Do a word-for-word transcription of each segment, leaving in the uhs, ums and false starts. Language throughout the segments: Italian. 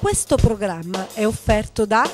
Questo programma è offerto da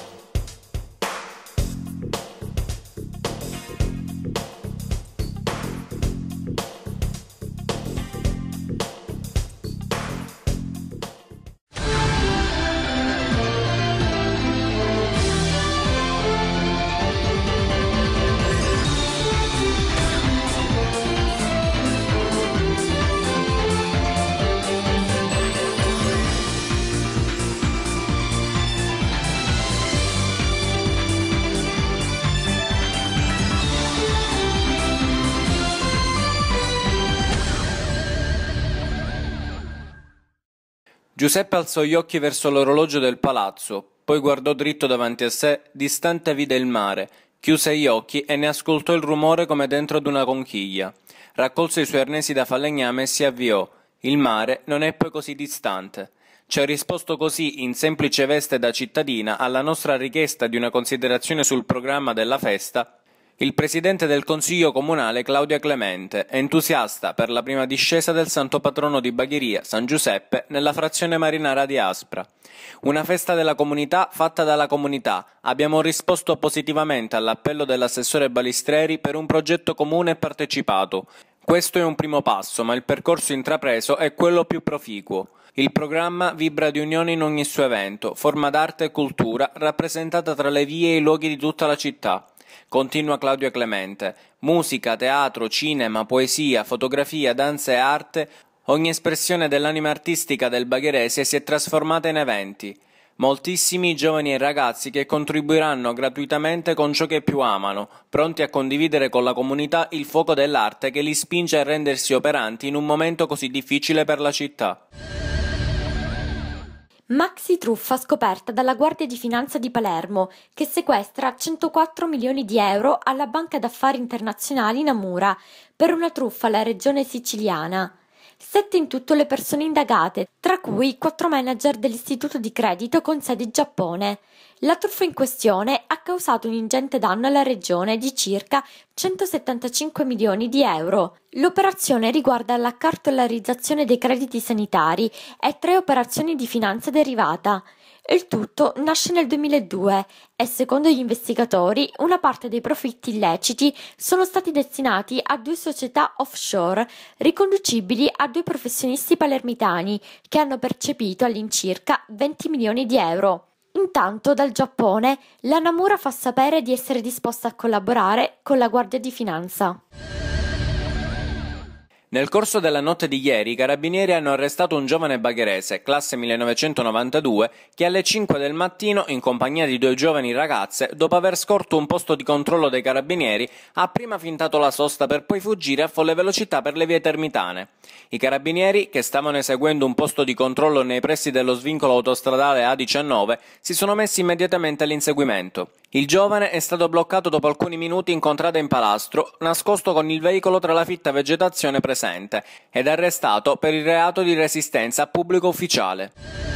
Giuseppe alzò gli occhi verso l'orologio del palazzo, poi guardò dritto davanti a sé, distante vide il mare, chiuse gli occhi e ne ascoltò il rumore come dentro ad una conchiglia. Raccolse i suoi arnesi da falegname e si avviò. Il mare non è poi così distante. Ci ha risposto così, in semplice veste da cittadina, alla nostra richiesta di una considerazione sul programma della festa, il presidente del Consiglio Comunale Claudia Clemente, entusiasta per la prima discesa del santo patrono di Bagheria, San Giuseppe, nella frazione marinara di Aspra. Una festa della comunità fatta dalla comunità. Abbiamo risposto positivamente all'appello dell'assessore Balistreri per un progetto comune e partecipato. Questo è un primo passo, ma il percorso intrapreso è quello più proficuo. Il programma vibra di unione in ogni suo evento, forma d'arte e cultura, rappresentata tra le vie e i luoghi di tutta la città. Continua Claudia Clemente. Musica, teatro, cinema, poesia, fotografia, danza e arte, ogni espressione dell'anima artistica del bagherese si è trasformata in eventi. Moltissimi giovani e ragazzi che contribuiranno gratuitamente con ciò che più amano, pronti a condividere con la comunità il fuoco dell'arte che li spinge a rendersi operanti in un momento così difficile per la città. Maxi truffa scoperta dalla Guardia di Finanza di Palermo, che sequestra centoquattro milioni di euro alla Banca d'Affari Internazionali Namura per una truffa alla regione siciliana. Sette in tutto le persone indagate, tra cui quattro manager dell'istituto di credito con sede in Giappone. La truffa in questione ha causato un ingente danno alla regione di circa centosettantacinque milioni di euro. L'operazione riguarda la cartolarizzazione dei crediti sanitari e tre operazioni di finanza derivata. Il tutto nasce nel duemiladue e, secondo gli investigatori, una parte dei profitti illeciti sono stati destinati a due società offshore riconducibili a due professionisti palermitani che hanno percepito all'incirca venti milioni di euro. Intanto dal Giappone la Namura fa sapere di essere disposta a collaborare con la Guardia di Finanza. Nel corso della notte di ieri i carabinieri hanno arrestato un giovane bagherese, classe millenovecentonovantadue, che alle cinque del mattino, in compagnia di due giovani ragazze, dopo aver scorto un posto di controllo dei carabinieri, ha prima fintato la sosta per poi fuggire a folle velocità per le vie termitane. I carabinieri, che stavano eseguendo un posto di controllo nei pressi dello svincolo autostradale A diciannove, si sono messi immediatamente all'inseguimento. Il giovane è stato bloccato dopo alcuni minuti in contrada in Palastro, nascosto con il veicolo tra la fitta vegetazione presente, ed arrestato per il reato di resistenza a pubblico ufficiale.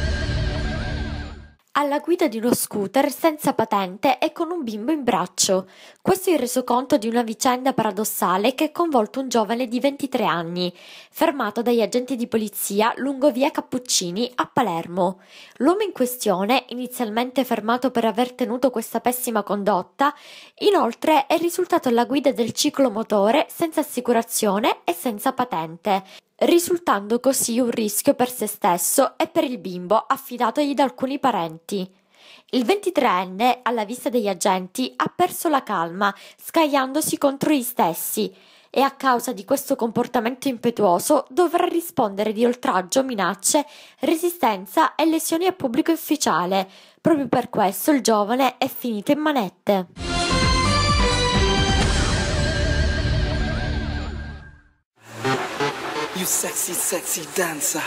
Alla guida di uno scooter senza patente e con un bimbo in braccio. Questo è il resoconto di una vicenda paradossale che ha coinvolto un giovane di ventitré anni, fermato dagli agenti di polizia lungo via Cappuccini a Palermo. L'uomo in questione, inizialmente fermato per aver tenuto questa pessima condotta, inoltre è risultato alla guida del ciclomotore senza assicurazione e senza patente, risultando così un rischio per se stesso e per il bimbo affidatogli da alcuni parenti. Il ventitreenne, alla vista degli agenti, ha perso la calma, scagliandosi contro gli stessi, e a causa di questo comportamento impetuoso dovrà rispondere di oltraggio, minacce, resistenza e lesioni a pubblico ufficiale. Proprio per questo il giovane è finito in manette. You sexy, sexy dancer.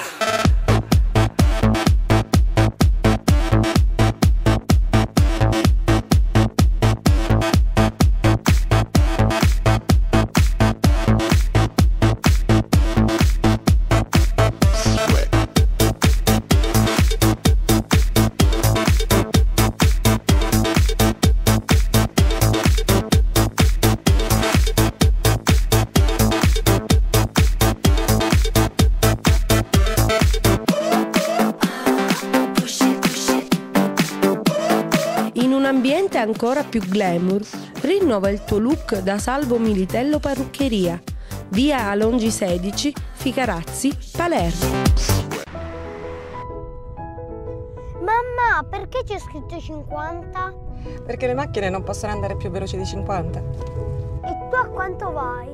ancora più glamour, rinnova il tuo look da Salvo Militello Parruccheria, via Alongi sedici, Ficarazzi, Palermo. Mamma, perché c'è scritto cinquanta? Perché le macchine non possono andare più veloci di cinquanta. E tu a quanto vai?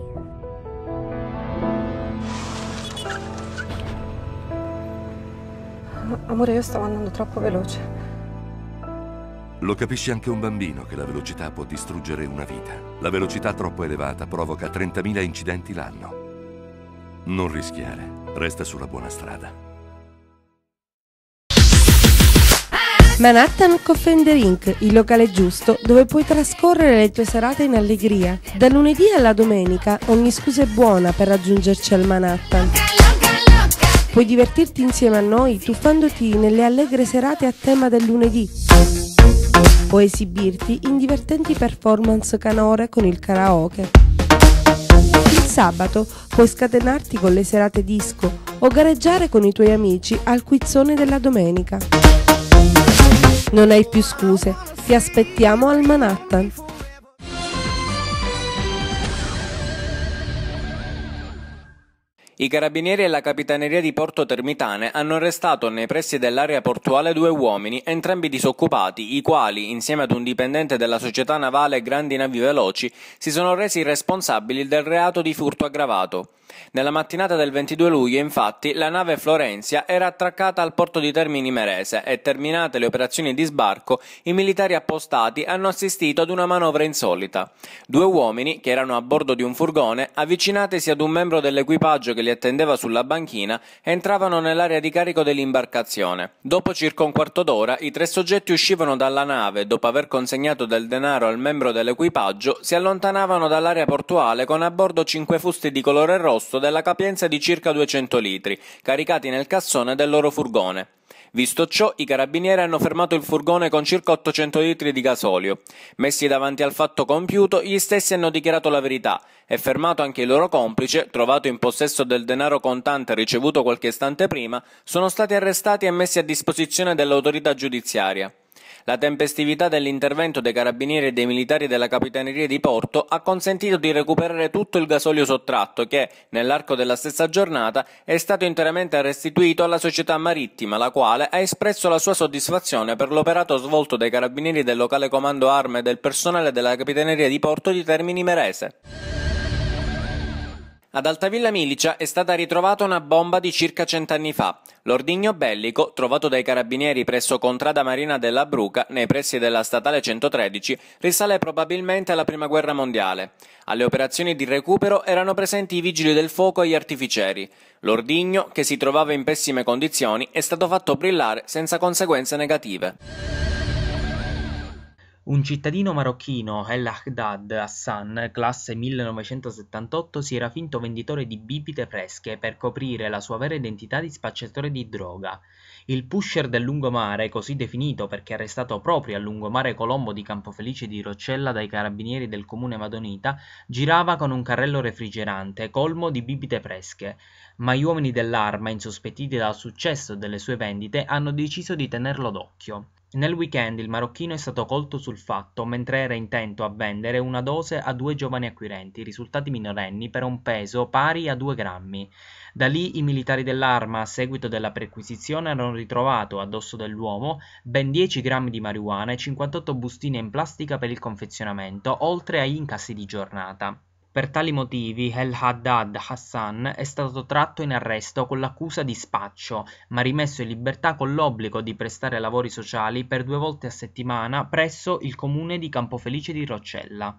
Amore, io stavo andando troppo veloce. Lo capisce anche un bambino che la velocità può distruggere una vita. La velocità troppo elevata provoca trentamila incidenti l'anno. Non rischiare, resta sulla buona strada. Manhattan Coffee and Drink, il locale giusto dove puoi trascorrere le tue serate in allegria. Da lunedì alla domenica ogni scusa è buona per raggiungerci al Manhattan. Puoi divertirti insieme a noi tuffandoti nelle allegre serate a tema del lunedì o esibirti in divertenti performance canore con il karaoke. Il sabato puoi scatenarti con le serate disco o gareggiare con i tuoi amici al quizzone della domenica. Non hai più scuse, ti aspettiamo al Manhattan. I carabinieri e la capitaneria di Porto Termitane hanno arrestato nei pressi dell'area portuale due uomini, entrambi disoccupati, i quali, insieme ad un dipendente della società navale Grandi Navi Veloci, si sono resi responsabili del reato di furto aggravato. Nella mattinata del ventidue luglio, infatti, la nave Florenzia era attraccata al porto di Termini Imerese e, terminate le operazioni di sbarco, i militari appostati hanno assistito ad una manovra insolita. Due uomini, che erano a bordo di un furgone, avvicinatisi ad un membro dell'equipaggio che li attendeva sulla banchina, entravano nell'area di carico dell'imbarcazione. Dopo circa un quarto d'ora, i tre soggetti uscivano dalla nave e, dopo aver consegnato del denaro al membro dell'equipaggio, si allontanavano dall'area portuale con a bordo cinque fusti di colore rosso della capienza di circa duecento litri, caricati nel cassone del loro furgone. Visto ciò, i carabinieri hanno fermato il furgone con circa ottocento litri di gasolio. Messi davanti al fatto compiuto, gli stessi hanno dichiarato la verità e, fermato anche il loro complice, trovato in possesso del denaro contante ricevuto qualche istante prima, sono stati arrestati e messi a disposizione dell'autorità giudiziaria. La tempestività dell'intervento dei carabinieri e dei militari della Capitaneria di Porto ha consentito di recuperare tutto il gasolio sottratto che, nell'arco della stessa giornata, è stato interamente restituito alla società marittima, la quale ha espresso la sua soddisfazione per l'operato svolto dai carabinieri del locale comando arme e del personale della Capitaneria di Porto di Termini Imerese. Ad Altavilla Milicia è stata ritrovata una bomba di circa cent'anni fa. L'ordigno bellico, trovato dai carabinieri presso Contrada Marina della Bruca, nei pressi della statale centotredici, risale probabilmente alla Prima Guerra Mondiale. Alle operazioni di recupero erano presenti i vigili del fuoco e gli artificieri. L'ordigno, che si trovava in pessime condizioni, è stato fatto brillare senza conseguenze negative. Un cittadino marocchino, El Haddad Hassan, classe millenovecentosettantotto, si era finto venditore di bibite fresche per coprire la sua vera identità di spacciatore di droga. Il pusher del lungomare, così definito perché arrestato proprio al lungomare Colombo di Campofelice di Roccella dai carabinieri del comune madonita, girava con un carrello refrigerante colmo di bibite fresche, ma gli uomini dell'Arma, insospettiti dal successo delle sue vendite, hanno deciso di tenerlo d'occhio. Nel weekend il marocchino è stato colto sul fatto mentre era intento a vendere una dose a due giovani acquirenti, risultati minorenni, per un peso pari a due grammi. Da lì i militari dell'Arma, a seguito della perquisizione, hanno ritrovato addosso dell'uomo ben dieci grammi di marijuana e cinquantotto bustine in plastica per il confezionamento, oltre agli incassi di giornata. Per tali motivi El Haddad Hassan è stato tratto in arresto con l'accusa di spaccio, ma rimesso in libertà con l'obbligo di prestare lavori sociali per due volte a settimana presso il comune di Campofelice di Roccella.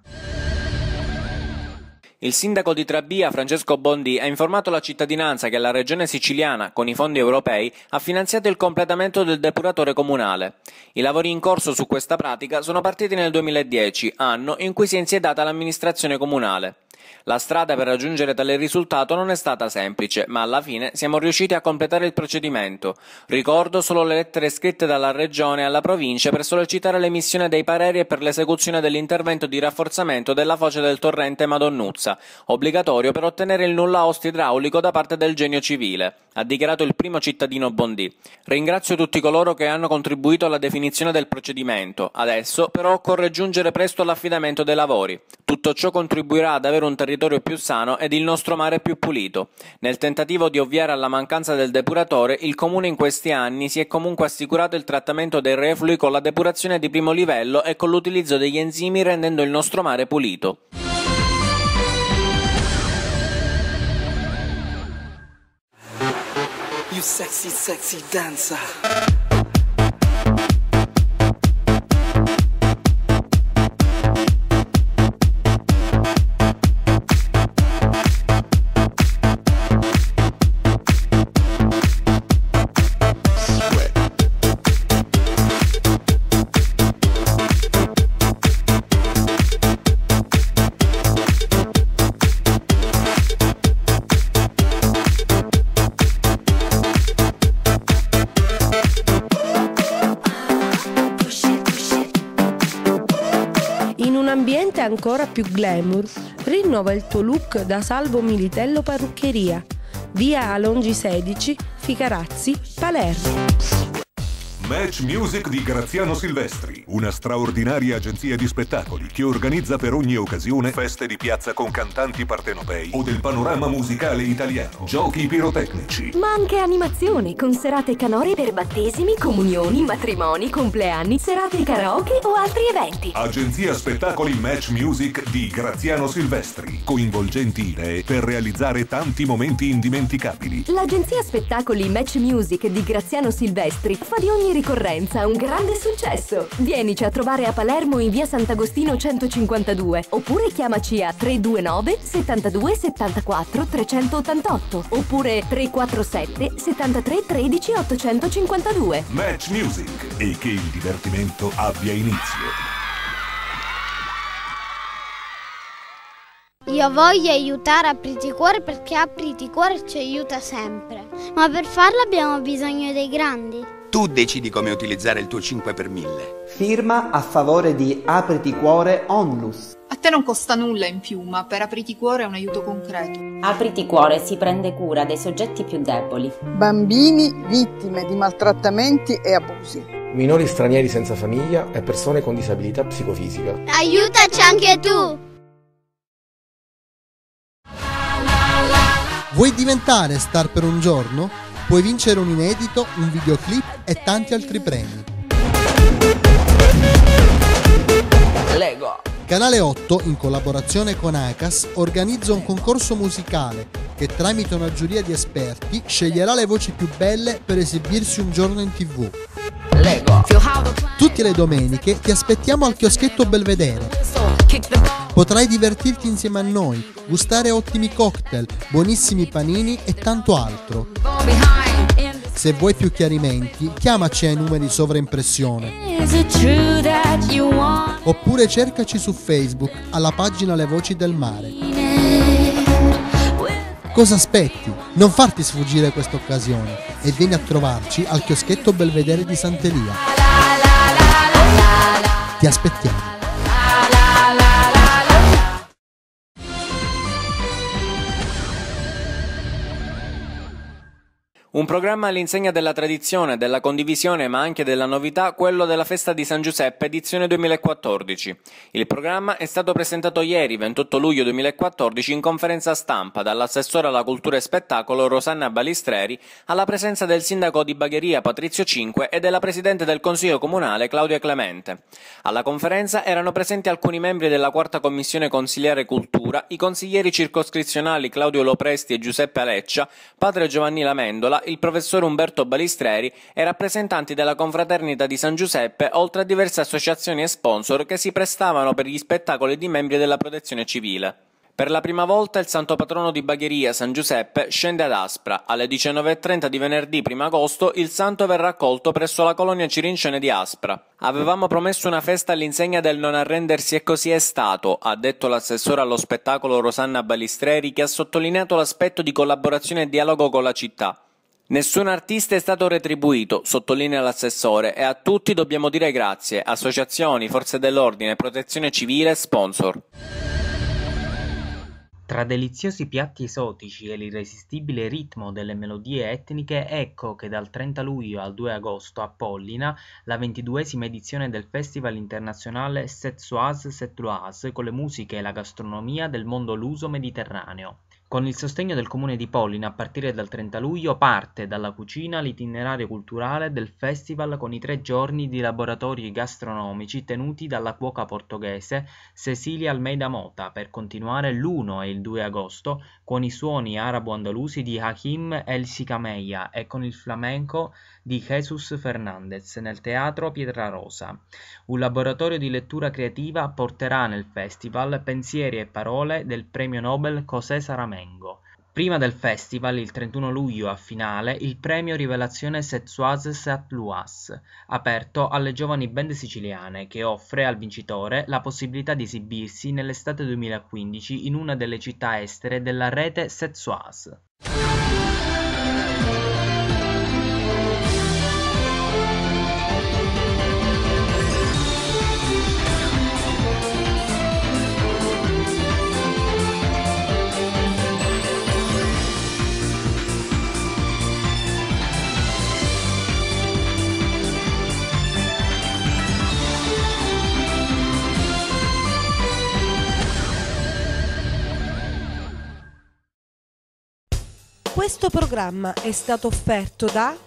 Il sindaco di Trabia, Francesco Bondi, ha informato la cittadinanza che la regione siciliana, con i fondi europei, ha finanziato il completamento del depuratore comunale. I lavori in corso su questa pratica sono partiti nel duemiladieci, anno in cui si è insediata l'amministrazione comunale. La strada per raggiungere tale risultato non è stata semplice, ma alla fine siamo riusciti a completare il procedimento. Ricordo solo le lettere scritte dalla Regione alla Provincia per sollecitare l'emissione dei pareri e per l'esecuzione dell'intervento di rafforzamento della foce del torrente Madonnuzza, obbligatorio per ottenere il nulla osta idraulico da parte del Genio Civile, ha dichiarato il primo cittadino Bondì. Ringrazio tutti coloro che hanno contribuito alla definizione del procedimento. Adesso però occorre giungere presto all'affidamento dei lavori. Tutto ciò contribuirà ad avere un territorio più sano ed il nostro mare più pulito. Nel tentativo di ovviare alla mancanza del depuratore, il Comune in questi anni si è comunque assicurato il trattamento dei reflui con la depurazione di primo livello e con l'utilizzo degli enzimi, rendendo il nostro mare pulito. You sexy, sexy dancer. Ancora più glamour, rinnova il tuo look da Salvo Militello Parruccheria, via Alongi sedici, Ficarazzi, Palermo. Match Music di Graziano Silvestri, una straordinaria agenzia di spettacoli che organizza per ogni occasione feste di piazza con cantanti partenopei o del panorama musicale italiano, giochi pirotecnici. Ma anche animazioni con serate canore per battesimi, comunioni, matrimoni, compleanni, serate karaoke o altri eventi. Agenzia Spettacoli Match Music di Graziano Silvestri, coinvolgenti idee per realizzare tanti momenti indimenticabili. L'agenzia Spettacoli Match Music di Graziano Silvestri fa di ogni ricorrenza un grande successo. Vienici a trovare a Palermo in via Sant'Agostino centocinquantadue oppure chiamaci a tre due nove settantadue settantaquattro trecentottantotto oppure tre quattro sette settantatré tredici ottocentocinquantadue. Match Music, e che il divertimento abbia inizio. Io voglio aiutare Apriti Cuore perché Apriti Cuore ci aiuta sempre. Ma per farlo abbiamo bisogno dei grandi. Tu decidi come utilizzare il tuo cinque per mille. Firma a favore di Apriti Cuore Onlus. A te non costa nulla in più, ma per Apriti Cuore è un aiuto concreto. Apriti Cuore si prende cura dei soggetti più deboli. Bambini vittime di maltrattamenti e abusi. Minori stranieri senza famiglia e persone con disabilità psicofisica. Aiutaci anche tu! Vuoi diventare star per un giorno? Puoi vincere un inedito, un videoclip e tanti altri premi. Lego. Canale otto, in collaborazione con Acas, organizza un concorso musicale che tramite una giuria di esperti sceglierà le voci più belle per esibirsi un giorno in tv. Lego. Tutte le domeniche ti aspettiamo al chioschetto Belvedere. Potrai divertirti insieme a noi, gustare ottimi cocktail, buonissimi panini e tanto altro. Se vuoi più chiarimenti, chiamaci ai numeri sovraimpressione. Oppure cercaci su Facebook alla pagina Le Voci del Mare. Cosa aspetti? Non farti sfuggire questa occasione e vieni a trovarci al chioschetto Belvedere di Sant'Elia. Ti aspettiamo. Un programma all'insegna della tradizione, della condivisione ma anche della novità, quello della Festa di San Giuseppe edizione duemilaquattordici. Il programma è stato presentato ieri, ventotto luglio duemilaquattordici, in conferenza stampa dall'assessore alla cultura e spettacolo Rosanna Balistreri, alla presenza del sindaco di Bagheria Patrizio Cinque e della presidente del Consiglio Comunale Claudia Clemente. Alla conferenza erano presenti alcuni membri della quarta commissione consiliare cultura, i consiglieri circoscrizionali Claudio Lopresti e Giuseppe Aleccia, padre Giovanni Lamendola, il professor Umberto Balistreri e rappresentanti della Confraternita di San Giuseppe, oltre a diverse associazioni e sponsor che si prestavano per gli spettacoli di membri della Protezione Civile. Per la prima volta il santo patrono di Bagheria, San Giuseppe, scende ad Aspra. Alle diciannove e trenta di venerdì primo agosto il santo verrà accolto presso la colonia Cirincene di Aspra. Avevamo promesso una festa all'insegna del non arrendersi e così è stato, ha detto l'assessore allo spettacolo Rosanna Balistreri, che ha sottolineato l'aspetto di collaborazione e dialogo con la città. Nessun artista è stato retribuito, sottolinea l'assessore, e a tutti dobbiamo dire grazie, associazioni, forze dell'ordine, protezione civile, sponsor. Tra deliziosi piatti esotici e l'irresistibile ritmo delle melodie etniche, ecco che dal trenta luglio al due agosto a Pollina la ventiduesima edizione del Festival internazionale Sète-Soise-Sept-Loise con le musiche e la gastronomia del mondo luso-mediterraneo. Con il sostegno del comune di Pollina, a partire dal trenta luglio parte dalla cucina l'itinerario culturale del festival con i tre giorni di laboratori gastronomici tenuti dalla cuoca portoghese Cecilia Almeida Mota, per continuare l'uno e il due agosto con i suoni arabo-andalusi di Hakim El Sicameia e con il flamenco di Jesus Fernandez nel teatro Pietrarosa. Un laboratorio di lettura creativa porterà nel festival pensieri e parole del premio Nobel José Saramago. Prima del festival, il trentuno luglio a finale, il premio Rivelazione Sète-Soise-Sept-Loise, aperto alle giovani band siciliane, che offre al vincitore la possibilità di esibirsi nell'estate duemilaquindici in una delle città estere della rete Sète-Soise. Questo programma è stato offerto da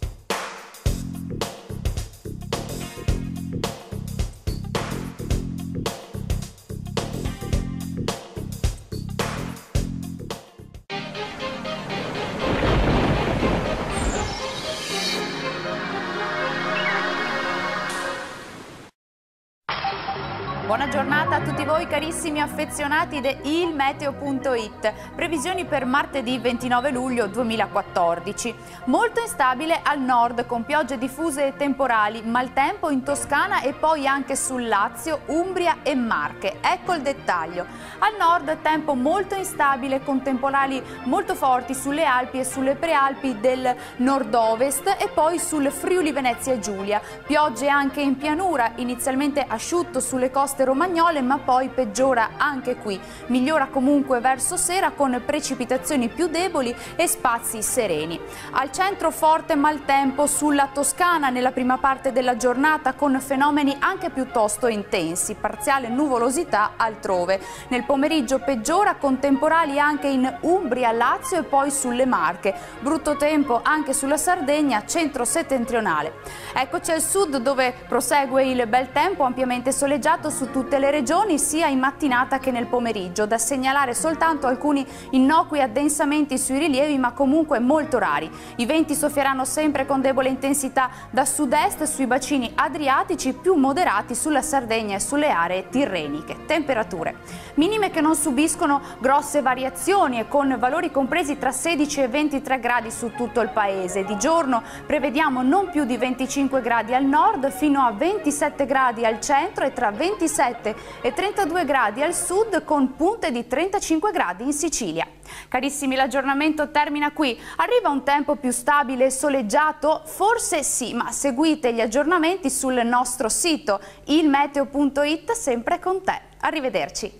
Buona giornata a tutti voi carissimi affezionati di il meteo punto it. Previsioni per martedì ventinove luglio duemilaquattordici. Molto instabile al nord con piogge diffuse e temporali, maltempo in Toscana e poi anche sul Lazio, Umbria e Marche. Ecco il dettaglio. Al nord tempo molto instabile con temporali molto forti sulle Alpi e sulle prealpi del nord-ovest e poi sul Friuli Venezia Giulia. Piogge anche in pianura, inizialmente asciutto sulle coste romagnole, ma poi peggiora anche qui. Migliora comunque verso sera con precipitazioni più deboli e spazi sereni. Al centro forte maltempo sulla Toscana nella prima parte della giornata con fenomeni anche piuttosto intensi, parziale nuvolosità altrove. Nel pomeriggio peggiora con temporali anche in Umbria, Lazio e poi sulle Marche. Brutto tempo anche sulla Sardegna centro-settentrionale. Eccoci al sud dove prosegue il bel tempo ampiamente soleggiato su tutte le regioni sia in mattinata che nel pomeriggio. Da segnalare soltanto alcuni innocui addensamenti sui rilievi ma comunque molto rari. I venti soffieranno sempre con debole intensità da sud-est sui bacini adriatici, più moderati sulla Sardegna e sulle aree tirreniche. Temperature minime che non subiscono grosse variazioni e con valori compresi tra sedici e ventitré gradi su tutto il paese. Di giorno prevediamo non più di venticinque gradi al nord fino a ventisette gradi al centro e tra ventisette e trentadue gradi al sud con punte di trentacinque gradi in Sicilia. Carissimi, l'aggiornamento termina qui. Arriva un tempo più stabile e soleggiato? Forse sì, ma seguite gli aggiornamenti sul nostro sito il meteo punto it, sempre con te. Arrivederci.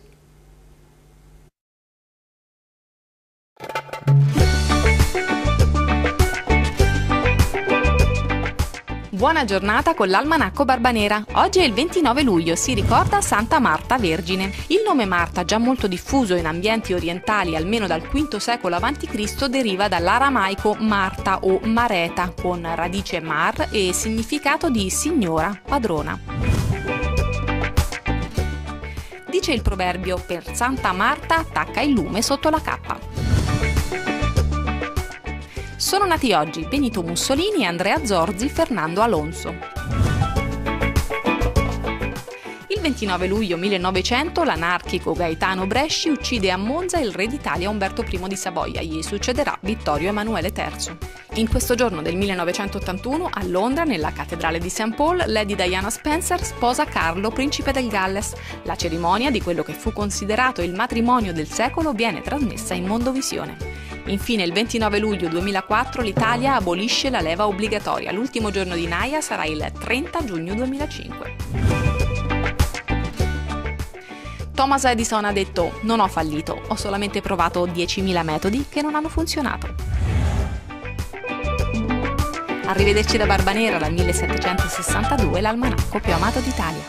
Buona giornata con l'Almanacco Barbanera. Oggi è il ventinove luglio, si ricorda Santa Marta Vergine. Il nome Marta, già molto diffuso in ambienti orientali almeno dal quinto secolo avanti Cristo, deriva dall'aramaico Marta o Mareta, con radice mar e significato di signora, padrona. Dice il proverbio: per Santa Marta attacca il lume sotto la cappa. Sono nati oggi Benito Mussolini, Andrea Zorzi, Fernando Alonso. Il ventinove luglio millenovecento l'anarchico Gaetano Bresci uccide a Monza il re d'Italia Umberto I di Savoia, gli succederà Vittorio Emanuele terzo. In questo giorno del millenovecentottantuno, a Londra, nella cattedrale di Saint Paul, Lady Diana Spencer sposa Carlo, principe del Galles. La cerimonia di quello che fu considerato il matrimonio del secolo viene trasmessa in Mondovisione. Infine, il ventinove luglio duemilaquattro l'Italia abolisce la leva obbligatoria. L'ultimo giorno di Naia sarà il trenta giugno duemilacinque. Thomas Edison ha detto: "Non ho fallito, ho solamente provato diecimila metodi che non hanno funzionato". Arrivederci da Barbanera, dal millesettecentosessantadue, l'almanacco più amato d'Italia.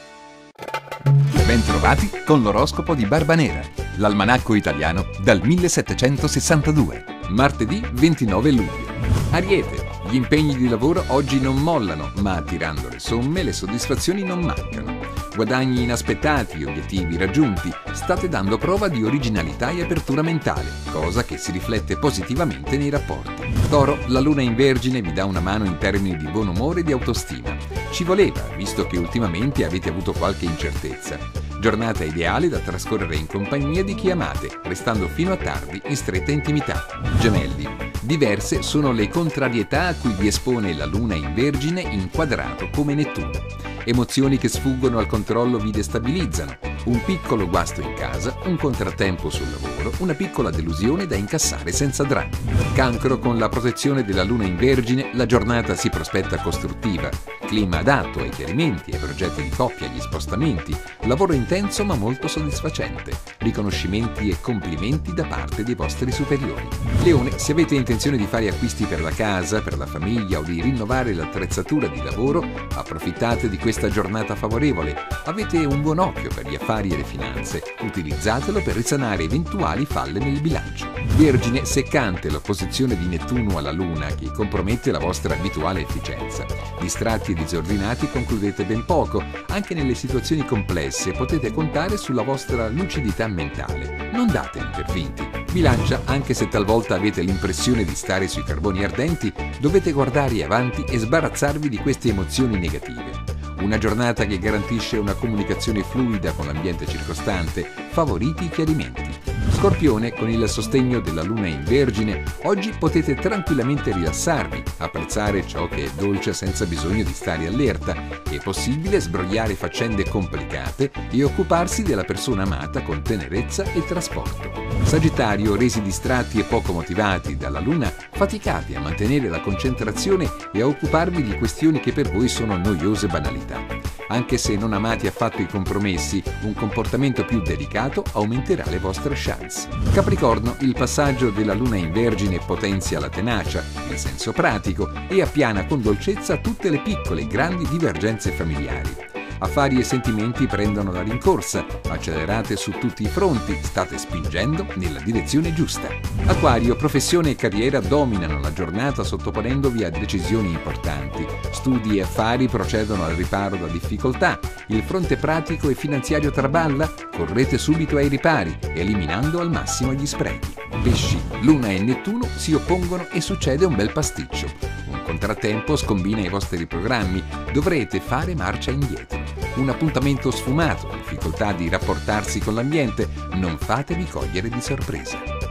Bentrovati con l'oroscopo di Barbanera, l'almanacco italiano dal millesettecentosessantadue, martedì ventinove luglio. Ariete, gli impegni di lavoro oggi non mollano, ma tirando le somme le soddisfazioni non mancano. Guadagni inaspettati, obiettivi raggiunti, state dando prova di originalità e apertura mentale, cosa che si riflette positivamente nei rapporti. Toro, la luna in Vergine vi dà una mano in termini di buon umore e di autostima. Ci voleva, visto che ultimamente avete avuto qualche incertezza. Giornata ideale da trascorrere in compagnia di chi amate, restando fino a tardi in stretta intimità. Gemelli, diverse sono le contrarietà a cui vi espone la luna in Vergine inquadrato come Nettuno. Emozioni che sfuggono al controllo vi destabilizzano, un piccolo guasto in casa, un contrattempo sul lavoro, una piccola delusione da incassare senza drammi. Cancro, con la protezione della luna in Vergine, la giornata si prospetta costruttiva, clima adatto ai chiarimenti, ai progetti di coppia, agli spostamenti, lavoro intenso ma molto soddisfacente, riconoscimenti e complimenti da parte dei vostri superiori. Leone, se avete intenzione di fare acquisti per la casa, per la famiglia o di rinnovare l'attrezzatura di lavoro, approfittate di questa giornata favorevole. Avete un buon occhio per gli affari e le finanze, utilizzatelo per risanare eventuali falle nel bilancio. Vergine, seccante l'opposizione di Nettuno alla Luna che compromette la vostra abituale efficienza. Distratti e disordinati concludete ben poco, anche nelle situazioni complesse potete contare sulla vostra lucidità mentale. Non date intervinti. Bilancia, anche se talvolta avete l'impressione di stare sui carboni ardenti, dovete guardare avanti e sbarazzarvi di queste emozioni negative. Una giornata che garantisce una comunicazione fluida con l'ambiente circostante, favoriti i chiarimenti. Scorpione, con il sostegno della luna in Vergine, oggi potete tranquillamente rilassarvi, apprezzare ciò che è dolce senza bisogno di stare allerta. È possibile sbrogliare faccende complicate e occuparsi della persona amata con tenerezza e trasporto. Sagittario, resi distratti e poco motivati dalla luna, faticate a mantenere la concentrazione e a occuparvi di questioni che per voi sono noiose banalità. Anche se non amate affatto i compromessi, un comportamento più delicato aumenterà le vostre chance. Capricorno, il passaggio della luna in Vergine potenzia la tenacia, il senso pratico e appiana con dolcezza tutte le piccole e grandi divergenze familiari. Affari e sentimenti prendono la rincorsa, accelerate su tutti i fronti, state spingendo nella direzione giusta. Acquario, professione e carriera dominano la giornata sottoponendovi a decisioni importanti. Studi e affari procedono al riparo da difficoltà. Il fronte pratico e finanziario traballa, correte subito ai ripari, eliminando al massimo gli sprechi. Pesci, Luna e Nettuno si oppongono e succede un bel pasticcio. Un contrattempo scombina i vostri programmi, dovrete fare marcia indietro. Un appuntamento sfumato, difficoltà di rapportarsi con l'ambiente, non fatevi cogliere di sorpresa.